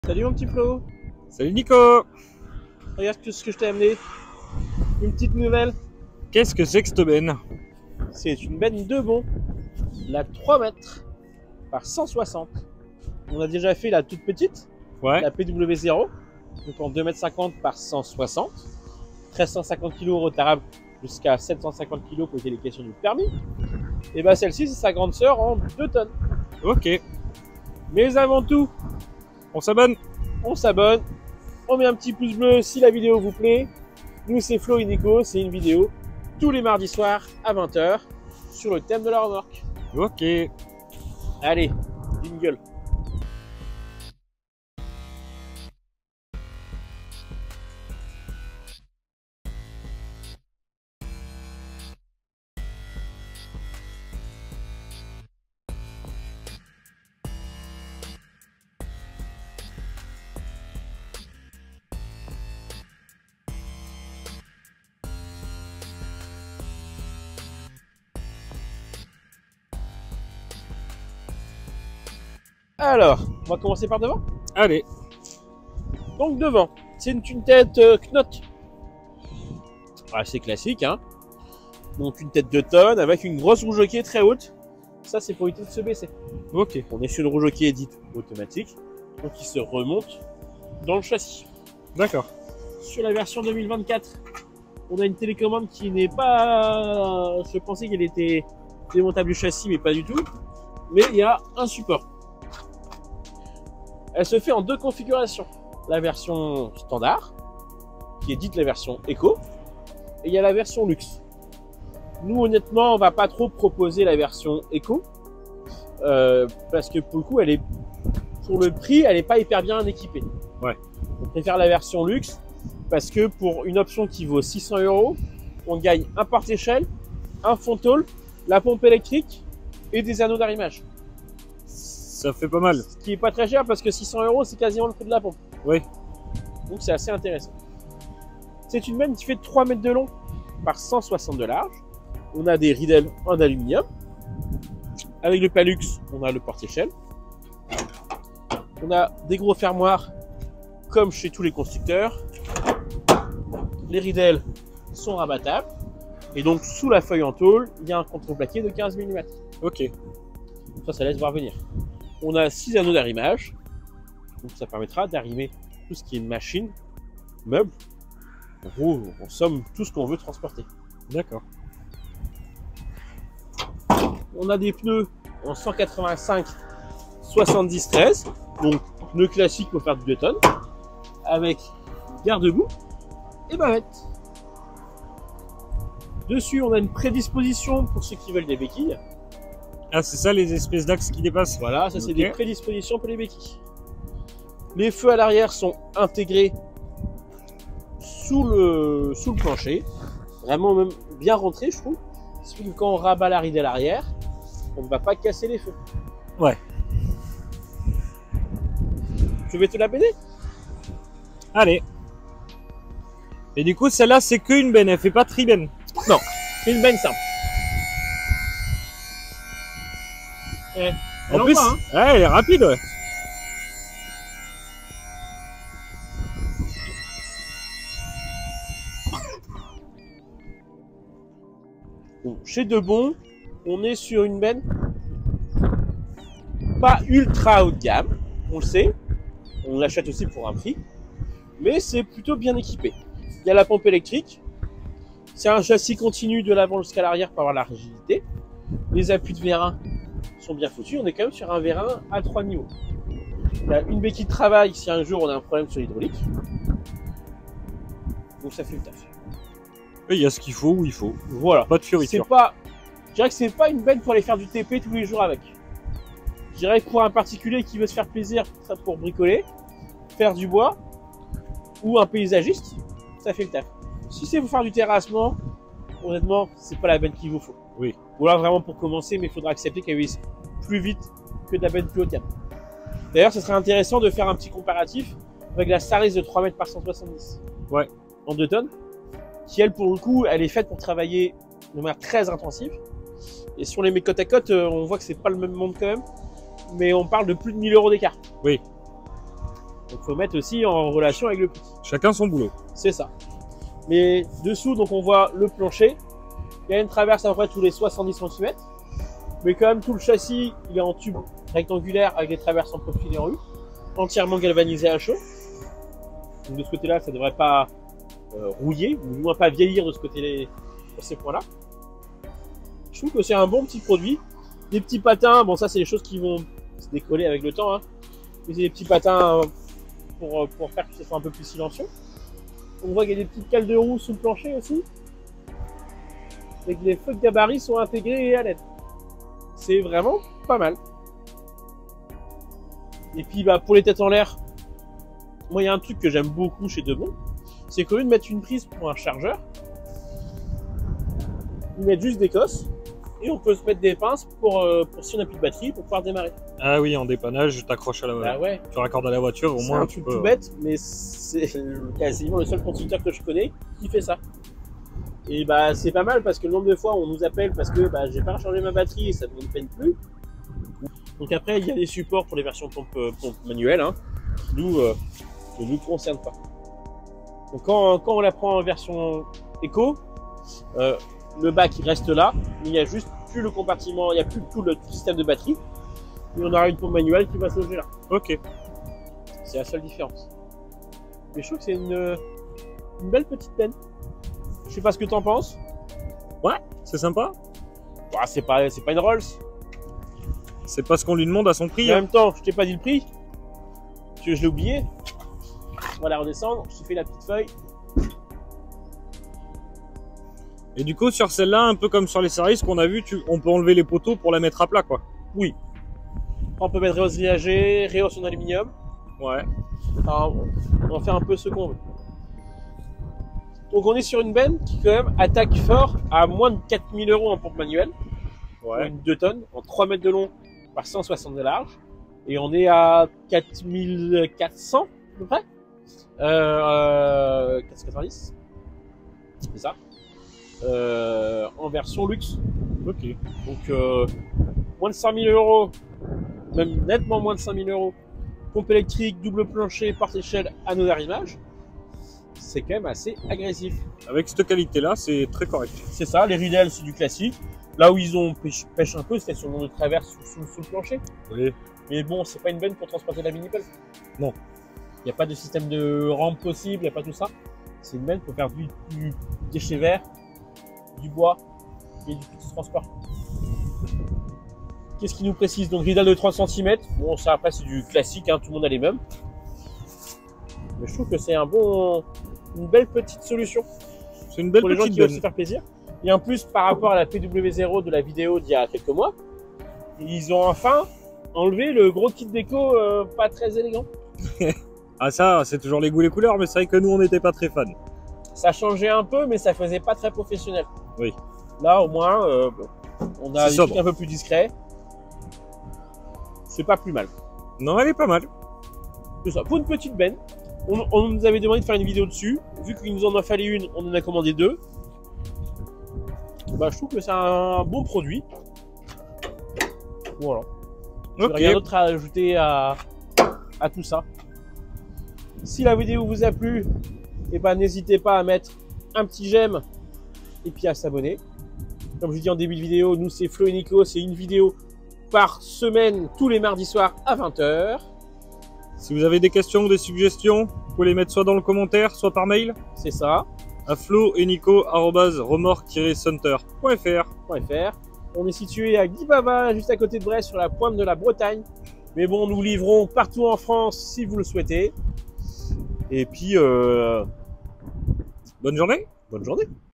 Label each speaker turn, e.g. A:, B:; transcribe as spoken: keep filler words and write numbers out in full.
A: Salut mon petit Flo.
B: Salut Nico.
A: Regarde ce que je t'ai amené. Une petite nouvelle.
B: Qu'est-ce que c'est que cette benne?
A: C'est une benne de bon. La trois mètres par cent soixante. On a déjà fait la toute petite,
B: Ouais.
A: la P W zéro. Donc en deux mètres cinquante par cent soixante. mille trois cent cinquante kilos retardable jusqu'à sept cent cinquante kilos côté les questions du permis. Et bah celle-ci c'est sa grande sœur en deux tonnes.
B: Ok.
A: Mais avant tout,
B: On s'abonne.
A: on s'abonne, on met un petit pouce bleu si la vidéo vous plaît. Nous c'est Flo et Nico, c'est une vidéo tous les mardis soirs à vingt heures sur le thème de la remorque.
B: Ok.
A: Allez, jingle. Alors, on va commencer par devant.
B: Allez.
A: Donc devant, c'est une, une tête euh, Knott. Assez classique, hein. Donc une tête de tonne avec une grosse roue jockey très haute. Ça c'est pour éviter de se baisser.
B: Ok.
A: On est sur une roue jockey dite automatique, donc qui se remonte dans le châssis.
B: D'accord.
A: Sur la version deux mille vingt-quatre, on a une télécommande qui n'est pas... Je pensais qu'elle était démontable du châssis, mais pas du tout. Mais il y a un support. Elle se fait en deux configurations. La version standard, qui est dite la version Eco, et il y a la version luxe. Nous, honnêtement, on va pas trop proposer la version Eco, euh, parce que pour le coup, elle est, pour le prix, elle n'est pas hyper bien équipée.
B: Ouais.
A: On préfère la version luxe, parce que pour une option qui vaut six cents euros, on gagne un porte-échelle, un fond tôle, la pompe électrique et des anneaux d'arrimage.
B: Ça fait pas mal.
A: Ce qui est pas très cher parce que six cents euros, c'est quasiment le prix de la pompe.
B: Oui.
A: Donc c'est assez intéressant. C'est une benne qui fait trois mètres de long par cent soixante de large. On a des ridelles en aluminium. Avec le Palux, on a le porte-échelle. On a des gros fermoirs comme chez tous les constructeurs. Les ridelles sont rabattables. Et donc sous la feuille en tôle, il y a un contreplaqué de quinze millimètres.
B: Ok.
A: Ça, ça laisse voir venir. On a six anneaux d'arrimage. Donc ça permettra d'arrimer tout ce qui est machine, meubles. En gros, en somme, tout ce qu'on veut transporter.
B: D'accord.
A: On a des pneus en cent quatre-vingt-cinq soixante-dix treize. Donc pneus classiques pour faire du deux tonnes. Avec garde-boue et bavette. Dessus, on a une prédisposition pour ceux qui veulent des béquilles.
B: Ah, c'est ça les espèces d'axes qui dépassent?
A: Voilà, ça c'est
B: Ok.
A: des prédispositions pour les béquilles. Les feux à l'arrière sont intégrés sous le, sous le plancher. Vraiment même bien rentrés, je trouve. Ce qui fait que quand on rabat la ridelle arrière, on ne va pas casser les feux.
B: Ouais.
A: Je vais te la béder.
B: Allez. Et du coup, celle-là, c'est qu'une benne, elle fait pas tribenne.
A: Non, c'est une benne simple. Eh,
B: En
A: elle
B: plus,
A: envoie, hein.
B: ouais, elle est rapide, ouais.
A: Bon, chez Debon, on est sur une benne pas ultra haut de gamme, on le sait. On l'achète aussi pour un prix, mais c'est plutôt bien équipé. Il y a la pompe électrique. C'est un châssis continu de l'avant jusqu'à l'arrière pour avoir la rigidité. Les appuis de vérin sont bien foutus. On est quand même sur un vérin à trois niveaux. Il y a une béquille de travail si un jour on a un problème sur l'hydraulique. Donc ça fait le taf.
B: Et il y a ce qu'il faut où il faut.
A: Voilà.
B: Pas de
A: C'est
B: fioriture.
A: pas, je dirais que c'est pas une benne pour aller faire du T P tous les jours avec. Je dirais que pour un particulier qui veut se faire plaisir pour bricoler, faire du bois, ou un paysagiste, ça fait le taf. Si c'est pour faire du terrassement, honnêtement, c'est pas la benne qu'il vous faut.
B: Oui.
A: Ou alors vraiment pour commencer, mais il faudra accepter qu'elle vise plus vite que de la benne plus haut de gamme. D'ailleurs, ce serait intéressant de faire un petit comparatif avec la Staris de trois mètres par cent soixante-dix.
B: Ouais.
A: En deux tonnes. Qui elle, pour le coup, elle est faite pour travailler de manière très intensive. Et si on les met côte à côte, on voit que c'est pas le même monde quand même. Mais on parle de plus de mille euros d'écart.
B: Oui.
A: Donc il faut mettre aussi en relation avec le petit.
B: Chacun son boulot.
A: C'est ça. Mais dessous, donc on voit le plancher. Il y a une traverse à peu près tous les soixante-dix centimètres. Mais quand même tout le châssis, il est en tube rectangulaire avec des traverses en profil et en U. Entièrement galvanisé à chaud. Donc de ce côté-là, ça ne devrait pas euh, rouiller, ou du moins pas vieillir de ce côté sur ces points-là. Je trouve que c'est un bon petit produit. Des petits patins, bon ça c'est des choses qui vont se décoller avec le temps. Hein. Mais c'est des petits patins pour, pour faire que ce soit un peu plus silencieux. On voit qu'il y a des petites cales de roue sous le plancher aussi. Et que les feux de gabarit sont intégrés à l'aide. C'est vraiment pas mal. Et puis bah pour les têtes en l'air, moi il y a un truc que j'aime beaucoup chez Demont, c'est qu'au lieu de mettre une prise pour un chargeur, ils mettent juste des cosses et on peut se mettre des pinces pour, euh, pour si on n'a plus de batterie pour pouvoir démarrer.
B: Ah oui, en dépannage, je t'accroche à la
A: Bah ouais.
B: Tu raccordes à la voiture, au
A: C'est
B: moins
A: un
B: tu
A: truc
B: peux.
A: tout bête, mais c'est quasiment le seul constructeur que je connais qui fait ça. Et bah c'est pas mal parce que le nombre de fois on nous appelle parce que bah, j'ai pas rechargé ma batterie et ça ne me peine plus. Donc après il y a des supports pour les versions pompe, pompe manuelle, hein, qui nous, euh, ne nous concernent pas. Donc quand, quand on la prend en version éco, euh, le bac il reste là, mais il y a juste plus le compartiment, il n'y a plus tout le système de batterie. Et on aura une pompe manuelle qui va se loger là.
B: Ok.
A: C'est la seule différence. Mais je trouve que c'est une, une belle petite peine. Je sais pas ce que t'en penses.
B: Ouais, c'est sympa.
A: Bah, c'est pas, c'est pas une Rolls.
B: C'est pas ce qu'on lui demande à son prix.
A: Mais en
B: Hein.
A: même temps, je t'ai pas dit le prix. Parce que je l'ai oublié. On va la redescendre. Je t'ai fait la petite feuille.
B: Et du coup, sur celle-là, un peu comme sur les services qu'on a vu, tu... on peut enlever les poteaux pour la mettre à plat, quoi.
A: Oui. On peut mettre réhausse grillagée, réhausse en aluminium.
B: Ouais.
A: Enfin, on en fait un peu ce qu'on veut. Donc on est sur une benne qui quand même attaque fort à moins de quatre mille euros en pompe manuelle.
B: Ouais.
A: Une deux tonnes, en trois mètres de long par cent soixante de large. Et on est à quatre mille quatre cents à peu près. Euh, quatre cent quatre-vingt-dix. C'est ça. Euh, en version luxe.
B: Ok.
A: Donc euh, moins de cinq mille euros. Même nettement moins de cinq mille euros. Pompe électrique, double plancher, porte-échelle, anneau d'arrimage. C'est quand même assez agressif.
B: Avec cette qualité-là, c'est très correct.
A: C'est ça, les ridelles, c'est du classique. Là où ils ont pêche, pêche un peu, c'était sur le long de traverse sous, sous, sous le plancher.
B: Oui.
A: Mais bon, c'est pas une benne pour transporter la mini-pelle.
B: Non.
A: Il n'y a pas de système de rampe possible, il n'y a pas tout ça. C'est une benne pour faire du, du déchet vert, du bois et du petit transport. Qu'est-ce qu'il nous précise? Donc, ridelle de trois centimètres. Bon, ça après, c'est du classique, hein, tout le monde a les mêmes. Mais je trouve que c'est un bon, une belle petite solution.
B: C'est une belle
A: pour les gens
B: petite
A: qui veulent
B: benne.
A: se faire plaisir. Et en plus, par rapport à la P W zéro de la vidéo d'il y a quelques mois, ils ont enfin enlevé le gros kit déco euh, pas très élégant.
B: Ah ça, c'est toujours les goûts, les couleurs, mais c'est vrai que nous, on n'était pas très fans.
A: Ça changeait un peu, mais ça faisait pas très professionnel.
B: Oui.
A: Là, au moins, euh, on a
B: C'est
A: des
B: sobre.
A: trucs un peu plus discrets. C'est pas plus mal.
B: Non, elle est pas mal.
A: C'est ça. Pour une petite benne, on, on nous avait demandé de faire une vidéo dessus. Vu qu'il nous en a fallu une, on en a commandé deux. Bah, je trouve que c'est un bon produit. Voilà. J'ai
B: Ok.
A: rien d'autre à ajouter à, à tout ça. Si la vidéo vous a plu, eh ben, n'hésitez pas à mettre un petit j'aime et puis à s'abonner. Comme je dis en début de vidéo, nous c'est Flo et Nico, c'est une vidéo par semaine tous les mardis soirs à vingt heures.
B: Si vous avez des questions ou des suggestions, vous pouvez les mettre soit dans le commentaire, soit par mail
A: C'est ça,
B: à flo et nico arobase remorque tiret center point fr.
A: .fr. On est situé à Guibava, juste à côté de Brest, sur la pointe de la Bretagne. Mais bon, nous livrons partout en France si vous le souhaitez. Et puis, euh,
B: Bonne journée.
A: bonne journée.